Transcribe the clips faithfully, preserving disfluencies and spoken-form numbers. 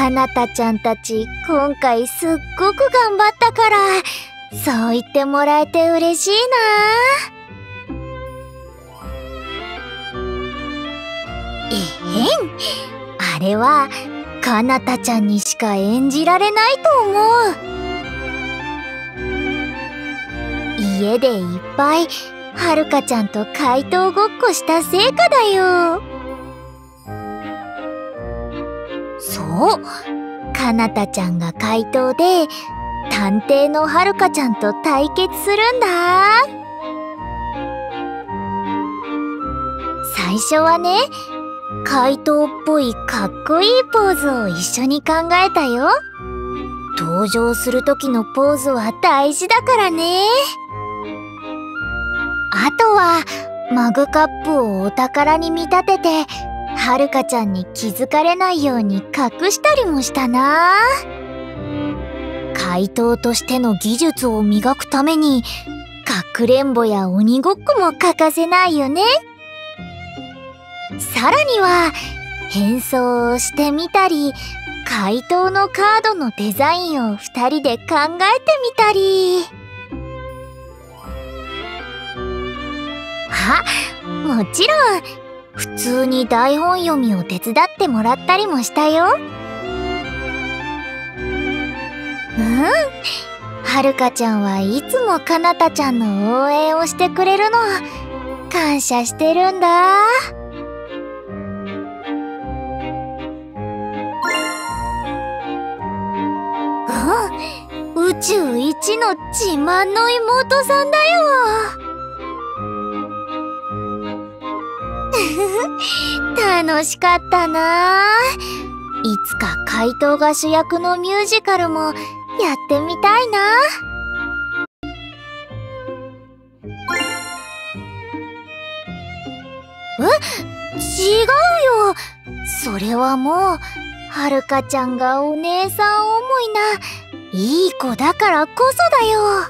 かなたちゃんたち今回すっごく頑張ったから、そう言ってもらえて嬉しいな。えへん、あれはかなたちゃんにしか演じられないと思う。家でいっぱいはるかちゃんと怪盗ごっこした成果だよ。そう、かなたちゃんが怪盗で探偵のはるかちゃんと対決するんだ。最初はね、怪盗っぽいかっこいいポーズを一緒に考えたよ。登場する時のポーズは大事だからね。あとはマグカップをお宝に見立ててはるかちゃんに気づかれないように隠したりもしたな。怪盗としての技術を磨くためにかくれんぼや鬼ごっこも欠かせないよね。さらには変装をしてみたり、怪盗のカードのデザインをふたりで考えてみたり。あ、もちろん普通に台本読みを手伝ってもらったりもしたよ。うん、はるかちゃんはいつもかなたちゃんの応援をしてくれるの感謝してるんだ。うん、宇宙一の自慢の妹さんだよ。楽しかったな。いつか怪盗が主役のミュージカルもやってみたいな。え、違うよ。それはもうはるかちゃんがお姉さん思いないい子だからこそだよ。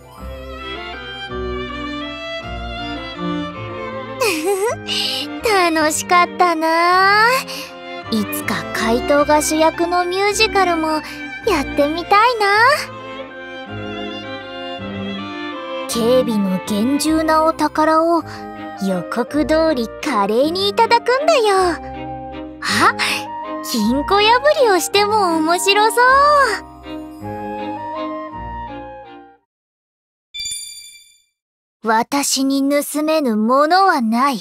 楽しかったな。いつか怪盗が主役のミュージカルもやってみたいな。警備の厳重なお宝を予告通り華麗にいただくんだよ。あ、金庫破りをしても面白そう。私に盗めぬものはない。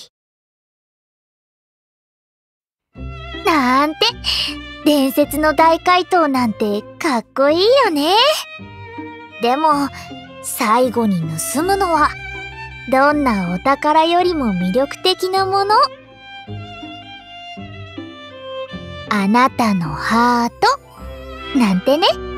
なんて、伝説の大怪盗なんてかっこいいよね。でも最後に盗むのはどんなお宝よりも魅力的なもの。あなたのハートなんてね。